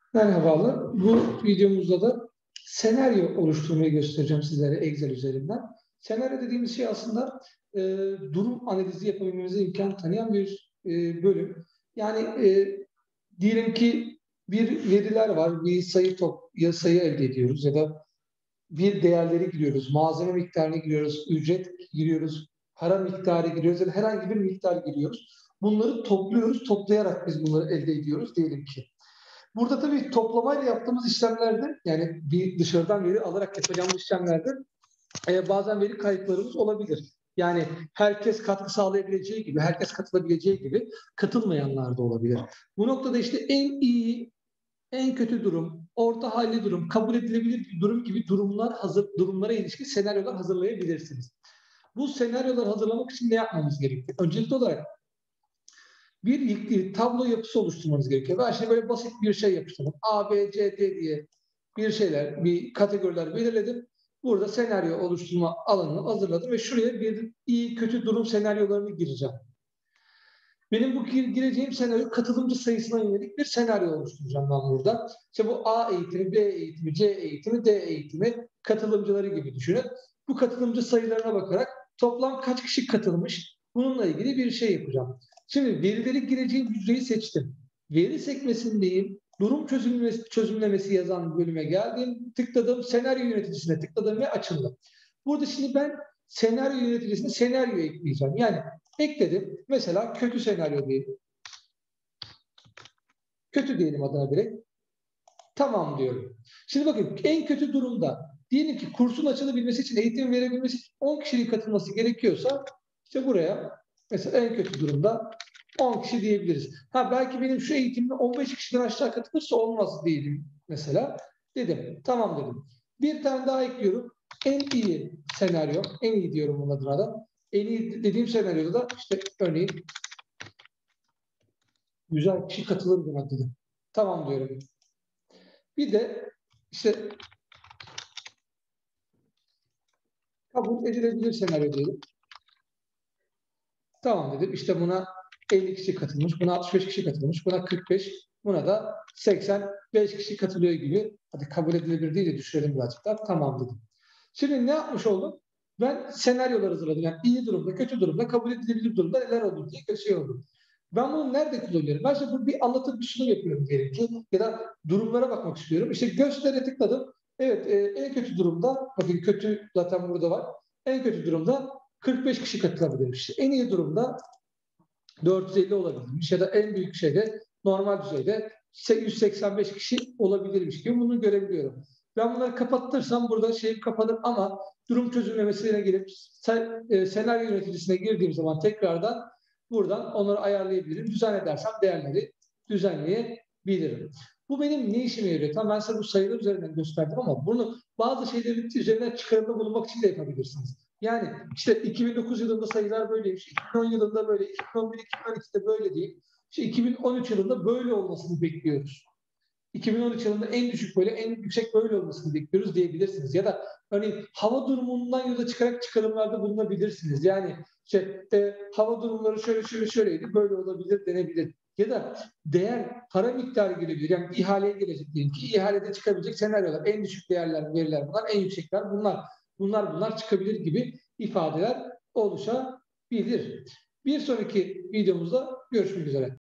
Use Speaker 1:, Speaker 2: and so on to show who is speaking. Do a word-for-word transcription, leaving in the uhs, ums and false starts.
Speaker 1: Merhabalar. Bu videomuzda da senaryo oluşturmayı göstereceğim sizlere Excel üzerinden. Senaryo dediğimiz şey aslında e, durum analizi yapabilmemize imkan tanıyan bir e, bölüm. Yani e, diyelim ki bir veriler var, bir sayı top, ya sayı elde ediyoruz ya da bir değerleri giriyoruz, malzeme miktarını giriyoruz, ücret giriyoruz, para miktarı giriyoruz ya da herhangi bir miktar giriyoruz. Bunları topluyoruz, toplayarak biz bunları elde ediyoruz diyelim ki. Burada tabii toplamayla yaptığımız işlemlerde yani bir dışarıdan veri alarak yapacağımız işlemlerde e, bazen veri kayıplarımız olabilir. Yani herkes katkı sağlayabileceği gibi, herkes katılabileceği gibi katılmayanlar da olabilir. Bu noktada işte en iyi, en kötü durum, orta halli durum, kabul edilebilir bir durum gibi durumlar hazır, durumlara ilişkin senaryolar hazırlayabilirsiniz. Bu senaryoları hazırlamak için ne yapmamız gerekir? Öncelikli olarak bir ilgili tablo yapısı oluşturmanız gerekiyor. Ben şimdi böyle basit bir şey yapıştırdım. A, B, C, D diye bir şeyler, bir kategoriler belirledim. Burada senaryo oluşturma alanını hazırladım ve şuraya bir iyi kötü durum senaryolarını gireceğim. Benim bu gireceğim senaryo katılımcı sayısına yönelik bir senaryo oluşturacağım ben burada. İşte bu A eğitimi, B eğitimi, C eğitimi, D eğitimi katılımcıları gibi düşünün. Bu katılımcı sayılarına bakarak toplam kaç kişi katılmış bununla ilgili bir şey yapacağım. Şimdi verileri gireceğim hücreyi seçtim. Veri sekmesindeyim. Durum çözümlemesi, çözümlemesi yazan bölüme geldim. Tıkladım. Senaryo yöneticisine tıkladım ve açıldı. Burada şimdi ben senaryo yöneticisine senaryo ekleyeceğim. Yani ekledim. Mesela kötü senaryo diyelim. Kötü diyelim adına direkt. Tamam diyorum. Şimdi bakın en kötü durumda diyelim ki kursun açılabilmesi için, eğitim verebilmesi için on kişinin katılması gerekiyorsa işte buraya mesela en kötü durumda on kişi diyebiliriz. Ha belki benim şu eğitimde on beş kişiden aşağı katılırsa olmaz diyelim mesela. Dedim. Tamam dedim. Bir tane daha ekliyorum. En iyi senaryo, en iyi diyorum bunun adına da. En iyi dediğim senaryoda da işte örneğin güzel kişi katılır buna dedim. Tamam diyorum. Bir de işte kabul edilebilir senaryo diyelim. Tamam dedim. İşte buna elli kişi katılmış, buna altmış beş kişi katılmış, buna kırk beş, buna da seksen beş kişi katılıyor gibi. Hadi kabul edilebilir değil de düşürelim birazcık daha. Tamam dedim. Şimdi ne yapmış oldum? Ben senaryolar hazırladım. Yani iyi durumda, kötü durumda, kabul edilebilir durumda neler olur diye bir şey oldu. Ben bunu nerede kullanıyorum? Ben şimdi bir anlatım bir sunum yapıyorum diyelim ki ya da durumlara bakmak istiyorum. İşte göstere tıkladım. Evet, e, en kötü durumda, bakın kötü zaten burada var. En kötü durumda kırk beş kişi katılabilirmiş. En iyi durumda dört yüz elli olabilirmiş ya da en büyük şeyde normal düzeyde yüz seksen beş kişi olabilirmiş gibi bunu görebiliyorum. Ben bunları kapattırsam burada şey kapanır ama durum çözümlemesine gelip e, senaryo yöneticisine girdiğim zaman tekrardan buradan onları ayarlayabilirim. Düzen edersem değerleri düzenleyebilirim. Bu benim ne işime yarıyor? Tamam ben size bu sayılar üzerinden gösterdim ama bunu bazı şeylerin üzerinden çıkarımda bulunmak için de yapabilirsiniz. Yani işte iki bin dokuz yılında sayılar böyleymiş, iki bin on yılında böyle, iki bin on bir iki bin on ikide böyle değil. İşte iki bin on üç yılında böyle olmasını bekliyoruz. iki bin on üç yılında en düşük böyle, en yüksek böyle olmasını bekliyoruz diyebilirsiniz. Ya da örneğin hava durumundan yola çıkarak çıkarımlarda bulunabilirsiniz. Yani işte e, hava durumları şöyle şöyle şöyleydi, böyle olabilir denebilir. Ya da değer, para miktarı gelebilir. Yani ihaleye gelecek diyelim ki ihalede çıkabilecek senaryolar. En düşük değerler, veriler bunlar, en yüksekler bunlar. Bunlar bunlar çıkabilir gibi ifadeler oluşabilir. Bir sonraki videomuzda görüşmek üzere.